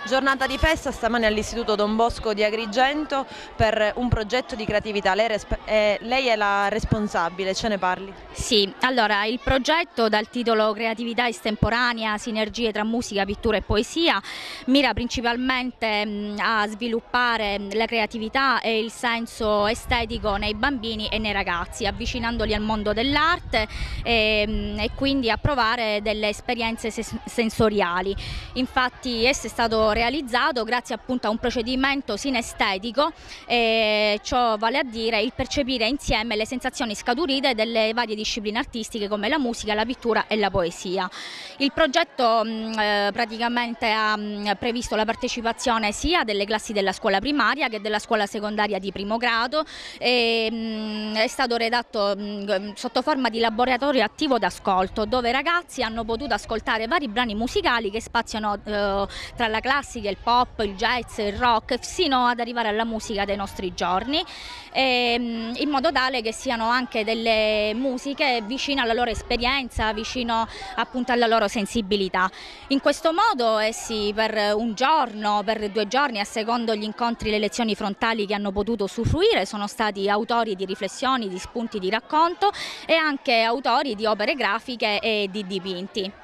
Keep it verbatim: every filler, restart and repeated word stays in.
Giornata di festa stamani all'Istituto Don Bosco di Agrigento per un progetto di creatività. Lei, è, lei è la responsabile, ce ne parli? Sì, allora il progetto dal titolo Creatività estemporanea, sinergie tra musica, pittura e poesia mira principalmente mh, a sviluppare la creatività e il senso estetico nei bambini e nei ragazzi, avvicinandoli al mondo dell'arte e, mh, e quindi a provare delle esperienze sensoriali. Infatti esso è stato realizzato grazie appunto a un procedimento sinestetico, e ciò vale a dire il percepire insieme le sensazioni scaturite delle varie discipline artistiche come la musica, la pittura e la poesia. Il progetto mh, eh, praticamente ha mh, previsto la partecipazione sia delle classi della scuola primaria che della scuola secondaria di primo grado e mh, è stato redatto mh, sotto forma di laboratorio attivo d'ascolto, dove i ragazzi hanno potuto ascoltare vari brani musicali che spaziano eh, tra la classica, il pop, il jazz, il rock, sino ad arrivare alla musica dei nostri giorni, e, in modo tale che siano anche delle musiche vicine alla loro esperienza, vicino appunto alla loro sensibilità. In questo modo essi per un giorno, per due giorni, a secondo gli incontri e le lezioni frontali che hanno potuto usufruire, sono stati autori di riflessioni, di spunti di racconto e anche autori di opere grafiche e di dipinti.